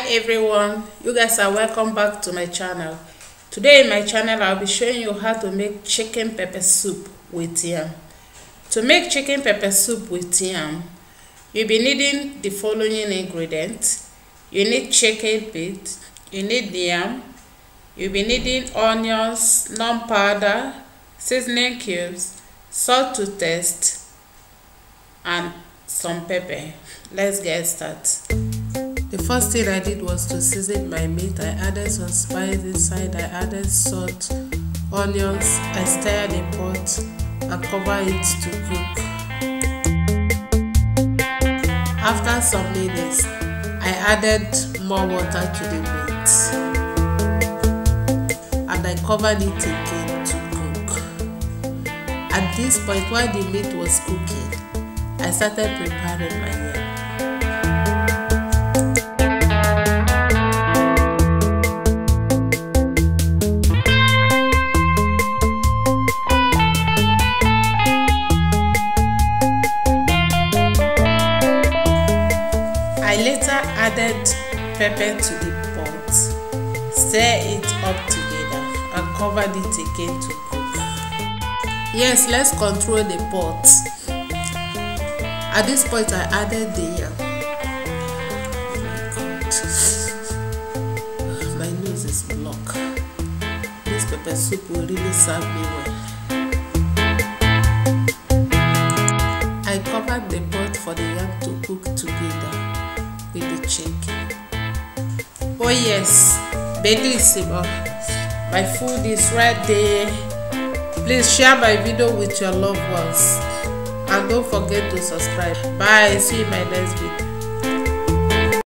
everyone, you guys are welcome back to my channel. Today in my channel I'll be showing you how to make chicken pepper soup with yam. To make chicken pepper soup with yam, you'll be needing the following ingredients. You need chicken meat, you need yam, you'll be needing onions, non-powder, seasoning cubes, salt to taste, and some pepper. Let's get started. The first thing I did was to season my meat. I added some spice inside. I added salt, onions. I stirred the pot and cover it to cook. After some minutes, I added more water to the meat and I covered it again to cook. At this point, while the meat was cooking, I started preparing my yam. I later added pepper to the pot, stir it up together and covered it again to cook. Yes, let's control the pot. At this point I added the yam. Oh my God. My nose is blocked. This pepper soup will really serve me well. I covered the pot for the yam to cook together with the chicken. Oh yes, bellissimo. My food is right there. Please share my video with your loved ones and don't forget to subscribe. Bye. See you in my next video.